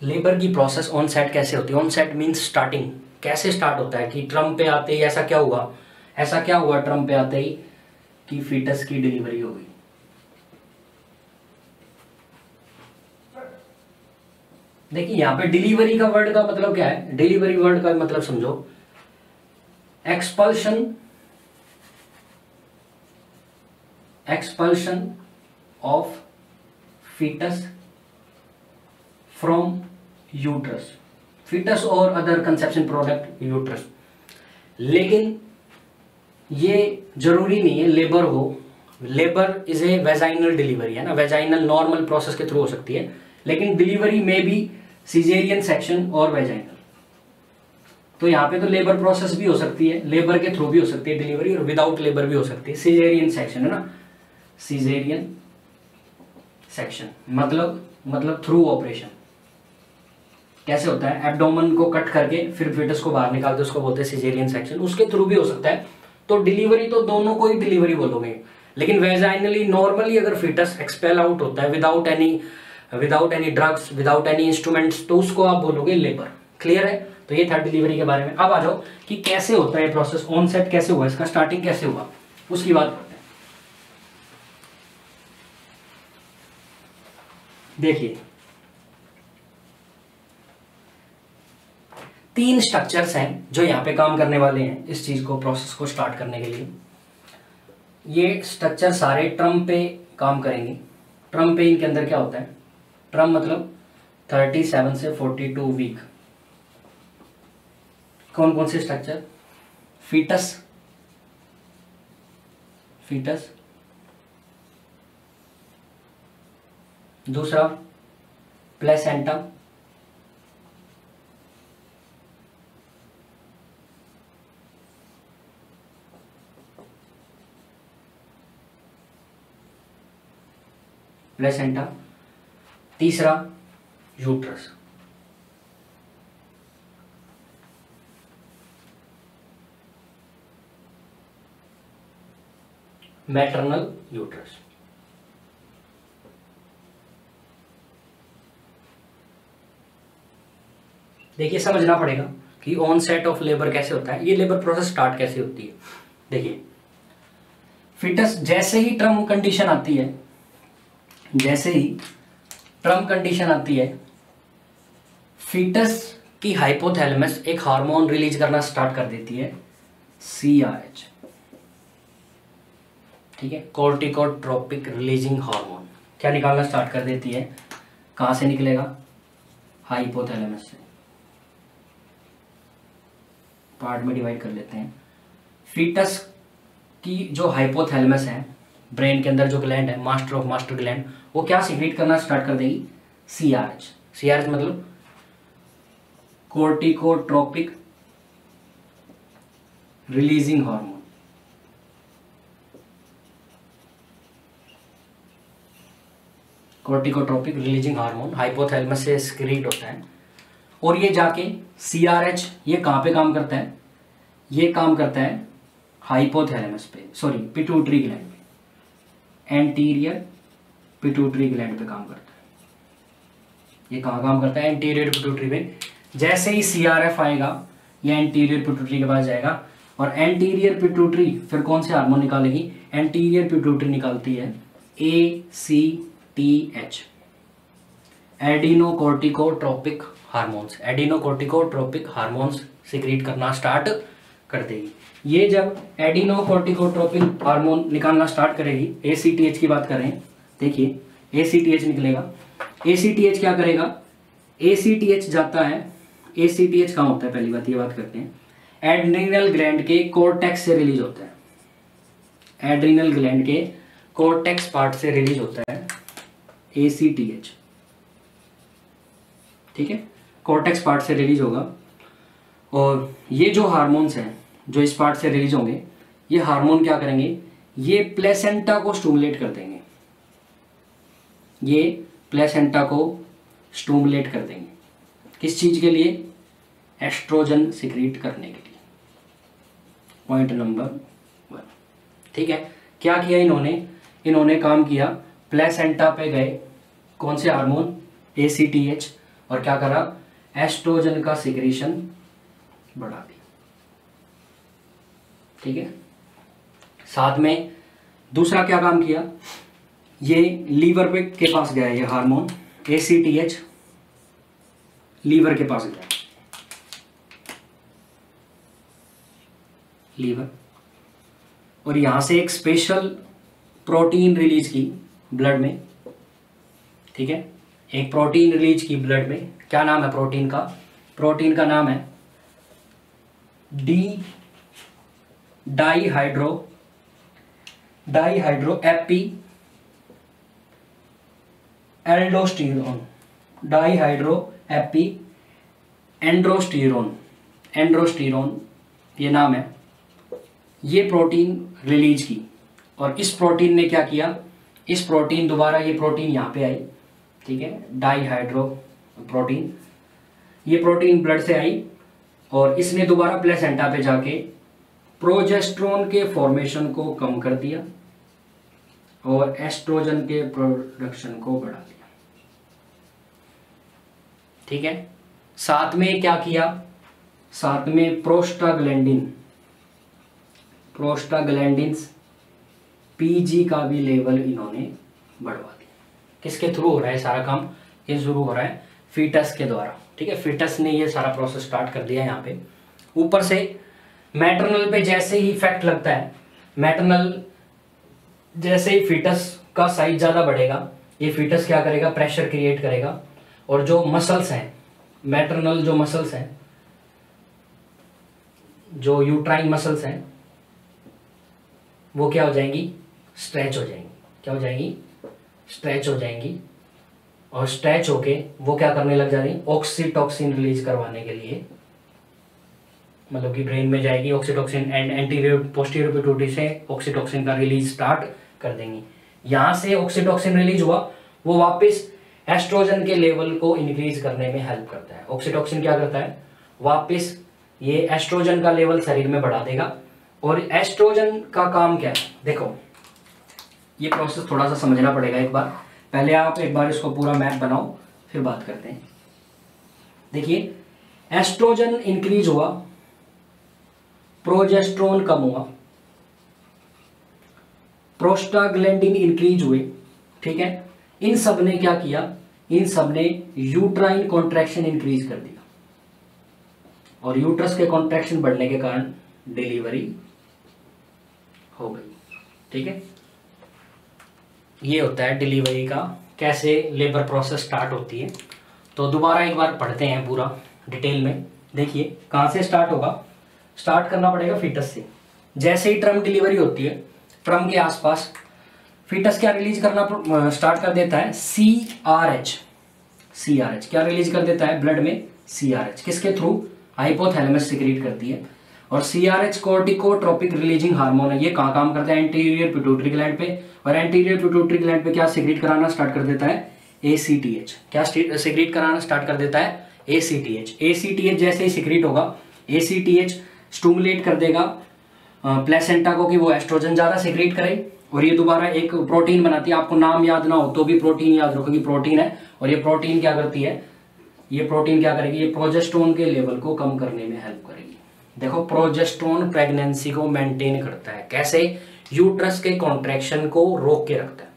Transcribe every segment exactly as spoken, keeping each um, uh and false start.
Labour की process on set कैसे होती है? ऑन सेट मीन्स स्टार्टिंग, कैसे स्टार्ट होता है कि ट्रम पे आते ही ऐसा क्या हुआ, ऐसा क्या हुआ ट्रम पे आते ही कि फीटस की डिलीवरी हो गई। देखिए यहां पे डिलीवरी का वर्ड का मतलब क्या है, डिलीवरी वर्ड का मतलब समझो, expulsion expulsion of foetus from uterus, foetus और अदर कंसेप्शन प्रोडक्ट यूट्रस। लेकिन ये जरूरी नहीं है लेबर हो, labour is a vaginal delivery है ना, वेजाइनल नॉर्मल प्रोसेस के थ्रू हो सकती है, लेकिन डिलीवरी में भी सीजेरियन सेक्शन और वेजाइनल। तो यहाँ पे तो लेबर प्रोसेस भी हो सकती है, लेबर के थ्रू भी हो सकती है डिलीवरी, और विदाउट लेबर भी हो सकती है। सीजेरियन सेक्शन है ना, सीजेरियन सेक्शन मतलब मतलब थ्रू ऑपरेशन। कैसे होता है, एब्डोमेन को कट करके फिर फीटस को बाहर निकालते उसको बोलते हैं सीजेरियन सेक्शन, उसके थ्रू भी हो सकता है। तो डिलीवरी तो दोनों को ही डिलीवरी बोलोगे, लेकिन वेजाइनली नॉर्मली अगर फीटस एक्सपेल आउट होता है without any without any drugs, without any instruments, तो उसको आप बोलोगे लेबर। क्लियर है? तो ये था डिलीवरी के बारे में। अब आ जाओ कि कैसे होता है प्रोसेस, ऑनसेट कैसे हुआ, इसका स्टार्टिंग कैसे हुआ, उसकी बात करते हैं। देखिए तीन स्ट्रक्चर्स हैं जो यहाँ पे काम करने वाले हैं इस चीज को, प्रोसेस को स्टार्ट करने के लिए। ये स्ट्रक्चर सारे ट्रम पे काम करेंगे। ट्रम पे इनके अंदर क्या होता है, ट्रम मतलब सैंतीस से बयालीस वीक। कौन कौन से स्ट्रक्चर, फीटस फीटस दूसरा प्लेसेंटा, प्लेसेंटा तीसरा यूट्रस। Maternal uterus. देखिए समझना पड़ेगा कि ऑन सेट ऑफ लेबर कैसे होता है, ये लेबर प्रोसेस स्टार्ट कैसे होती है। देखिए फिटस जैसे ही ट्रम कंडीशन आती है, जैसे ही ट्रम कंडीशन आती है, फीटस की हाइपोथैलेमस एक हार्मोन रिलीज करना स्टार्ट कर देती है, सी आर एच। ठीक है, कोर्टिकोट्रोपिक रिलीजिंग हार्मोन क्या निकालना स्टार्ट कर देती है, कहां से निकलेगा, हाइपोथैलेमस से। पार्ट में डिवाइड कर लेते हैं। फीटस की जो हाइपोथैलेमस है, ब्रेन के अंदर जो ग्लैंड है, मास्टर ऑफ मास्टर ग्लैंड, वो क्या सीक्रेट करना स्टार्ट कर देगी, सीआरएच। सीआरएच मतलब corticotropic releasing hormone. Corticotropic releasing hormone hypothalamus से सीक्रेट होता है, और ये जाके सीआरएच ये कहाँ पे काम करता है, ये काम करता है हाइपोथैलेमस पे, सॉरी पिट्यूटरी ग्लैंड पे, एंटीरियर पिट्यूटरी ग्लैंड पे काम करता है। ये कहाँ काम करता है, एंटीरियर पिट्यूटरी पे। जैसे ही सीआरएफ आएगा ये एंटीरियर पिट्यूटरी के पास जाएगा, और एंटीरियर पिट्यूटरी फिर कौन से हार्मोन निकालेगी, एंटीरियर पिट्यूटरी निकालती है A C T H, adrenocorticotropic hormones. Adrenocorticotropic hormones secrete करना स्टार्ट कर देगी। ये जब एडिनोकोर्टिकोट्रोपिक हार्मोन निकालना स्टार्ट करेगी, ए सी टी एच की बात करें, देखिए ए सी टी एच निकलेगा। ए सी टी एच क्या करेगा, ए सी टी एच जाता है, ए सी टी एच कहाँ होता है, पहली बात ये बात करते हैं, एड्रिनल ग्लैंड के कोर्टेक्स से रिलीज होता है। एड्रिनल ग्लैंड के कोर्टेक्स पार्ट से रिलीज होता है ए सी टी एच। ठीक है, कोर्टेक्स पार्ट से रिलीज होगा, और ये जो हार्मोन्स हैं जो इस पार्ट से रिलीज होंगे, ये हार्मोन क्या करेंगे, ये प्लेसेंटा को स्टिमुलेट कर देंगे, ये प्लेसेंटा को स्टिमुलेट कर देंगे। किस चीज के लिए, एस्ट्रोजन सीक्रेट करने के लिए। Point number one. ठीक है, क्या किया इन्होंने, इन्होंने काम किया, प्लेसेंटा पे गए कौन से hormone, A C T H, और क्या करा, एस्ट्रोजन का सिक्रीशन बढ़ा दिया। ठीक है, साथ में दूसरा क्या काम किया, ये लीवर पे के पास गया, ये hormone A C T H liver के पास गया, लीवर, और यहां से एक स्पेशल प्रोटीन रिलीज की ब्लड में। ठीक है, एक प्रोटीन रिलीज की ब्लड में, क्या नाम है प्रोटीन का, प्रोटीन का नाम है D dihydro dihydro epi aldosterone dihydro epi androsterone androsterone ये नाम है। ये प्रोटीन रिलीज की, और इस प्रोटीन ने क्या किया, इस प्रोटीन दोबारा ये प्रोटीन यहाँ पे आई। ठीक है, डाईहाइड्रो प्रोटीन, ये प्रोटीन ब्लड से आई और इसने दोबारा प्लेसेंटा पे जाके प्रोजेस्टेरोन के फॉर्मेशन को कम कर दिया और एस्ट्रोजन के प्रोडक्शन को बढ़ा दिया। ठीक है, साथ में क्या किया, साथ में प्रोस्टाग्लैंडिन प्रोस्टाग्लैंडिन्स पीजी का भी लेवल इन्होंने बढ़वा दिया। किसके थ्रू हो रहा है सारा काम, ये शुरू हो रहा है फीटस के द्वारा। ठीक है, फीटस ने ये सारा प्रोसेस स्टार्ट कर दिया। यहाँ पे ऊपर से मैटरनल पे जैसे ही इफेक्ट लगता है, मैटरनल जैसे ही फीटस का साइज ज़्यादा बढ़ेगा, ये फीटस क्या करेगा, प्रेशर क्रिएट करेगा, और जो मसल्स हैं, मैटरनल जो मसल्स हैं, जो यूट्राइन मसल्स हैं, वो क्या हो जाएंगी, स्ट्रेच हो जाएंगी। क्या हो जाएंगी, स्ट्रेच हो जाएंगी, और स्ट्रेच होके वो क्या करने लग जा रही, ऑक्सीटॉक्सिन रिलीज करवाने के लिए, मतलब कि ब्रेन में जाएगी oxytocin, and anterior posterior pituitary से ऑक्सीटॉक्सिन का रिलीज स्टार्ट कर देंगी। यहाँ से ऑक्सीटॉक्सिन रिलीज हुआ, वो वापस एस्ट्रोजन के लेवल को इंक्रीज करने में हेल्प करता है। ऑक्सीटॉक्सिन क्या करता है, वापस ये एस्ट्रोजन का लेवल शरीर में बढ़ा देगा। और एस्ट्रोजन का काम क्या है, देखो ये प्रोसेस थोड़ा सा समझना पड़ेगा एक बार, पहले आप एक बार इसको पूरा मैप बनाओ फिर बात करते हैं। देखिए, एस्ट्रोजन इंक्रीज हुआ, प्रोजेस्टेरोन कम हुआ, प्रोस्टाग्लैंडिन इंक्रीज हुए। ठीक है, इन सब ने क्या किया, इन सब ने यूट्राइन कॉन्ट्रैक्शन इंक्रीज कर दिया, और यूट्रस के कॉन्ट्रैक्शन बढ़ने के कारण डिलीवरी हो गई। ठीक है, ये होता है डिलीवरी का, कैसे लेबर प्रोसेस स्टार्ट होती है। तो दोबारा एक बार पढ़ते हैं पूरा डिटेल में। देखिए कहाँ से स्टार्ट होगा, स्टार्ट करना पड़ेगा फीटस से। जैसे ही ट्रम डिलीवरी होती है, ट्रम के आसपास फीटस क्या रिलीज करना स्टार्ट कर देता है, C R H C R H क्या रिलीज कर देता है ब्लड में, सी आर एच किसके थ्रू, हाइपोथैलेमस सिक्रीट करती है। और C R H corticotropic releasing hormone है, ये कहाँ काम करता है, एंटीरियर पिट्यूटरी ग्लैंड पे, और एंटीरियर पिट्यूटरी ग्लैंड पे क्या सिक्रीट कराना स्टार्ट कर देता है, ए सी टी एच क्या सिक्रीट कराना स्टार्ट कर देता है, A C T H A C T H जैसे ही सिक्रीट होगा, A C T H stimulate कर देगा प्लेसेंटा को कि वो एस्ट्रोजन ज़्यादा सिक्रीट करे, और ये दोबारा एक प्रोटीन बनाती है। आपको नाम याद ना हो तो भी प्रोटीन याद रखो कि प्रोटीन है, और ये प्रोटीन क्या करती है, ये प्रोटीन क्या करेगी, ये प्रोजेस्टेरोन के लेवल को कम करने में हेल्प करेगी। देखो, प्रोजेस्टेरोन प्रेगनेंसी को मेंटेन करता है, कैसे, यूट्रस के कॉन्ट्रैक्शन को रोक के रखता है।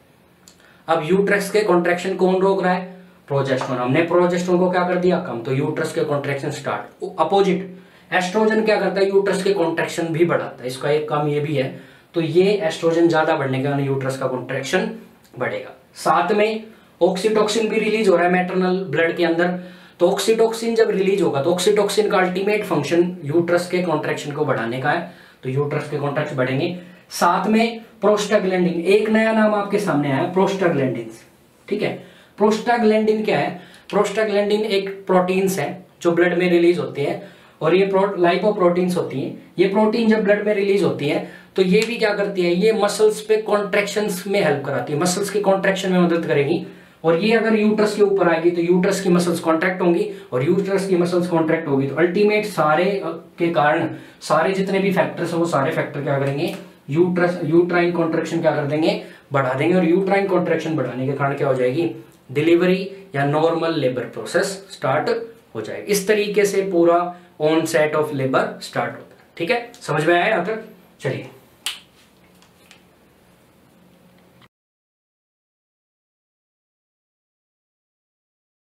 अब यूट्रस के कॉन्ट्रैक्शन कौन रोक रहा है, प्रोजेस्टेरोन। हमने प्रोजेस्टेरोन को क्या कर दिया, कम, तो यूट्रस के कॉन्ट्रैक्शन स्टार्ट। अपोजिट एस्ट्रोजन क्या करता है, यूट्रस के कॉन्ट्रैक्शन भी बढ़ाता है, इसका एक काम ये भी है। तो ये एस्ट्रोजन ज्यादा बढ़ने के कारण यूट्रस का कॉन्ट्रैक्शन बढ़ेगा। साथ में ऑक्सीटॉक्सिन भी रिलीज हो रहा है मैटरनल ब्लड के अंदर। तो ऑक्सीटॉक्सिन जब रिलीज होगा, तो ऑक्सीटॉक्सिन का अल्टीमेट फंक्शन यूट्रस के कॉन्ट्रैक्शन को बढ़ाने का है, तो यूट्रस के कॉन्ट्रैक्शन बढ़ेंगे। साथ में प्रोस्टाग्लैंडिन, एक नया नाम आपके सामने आया, प्रोस्टाग्लैंडिन। ठीक है, प्रोस्टाग्लैंडिन क्या है, प्रोस्टाग्लैंडिन एक प्रोटीन्स है जो ब्लड में रिलीज होते हैं, और ये लाइपोप्रोटीन्स होती हैं। ये प्रोटीन जब ब्लड में रिलीज होती है तो ये भी क्या करती है, ये मसल्स पे कॉन्ट्रैक्शंस में हेल्प कराती है, मसल्स के कॉन्ट्रैक्शन में मदद करेगी। और ये अगर यूट्रस के ऊपर आएगी तो यूट्रस की मसल्स कॉन्ट्रैक्ट होंगी, और यूट्रस की मसल्स कॉन्ट्रैक्ट होगी तो अल्टीमेट सारे के कारण सारे जितने भी फैक्टर्स हैं वो सारे फैक्टर क्या करेंगे, यूट्रस यूट्राइन कॉन्ट्रैक्शन क्या कर देंगे, बढ़ा देंगे। और यूट्राइन कॉन्ट्रैक्शन बढ़ाने के कारण क्या हो जाएगी, डिलीवरी या नॉर्मल लेबर प्रोसेस स्टार्ट हो जाएगा। इस तरीके से पूरा onset of labour start होता है। ठीक है, समझ में आया यहाँ तक? चलिए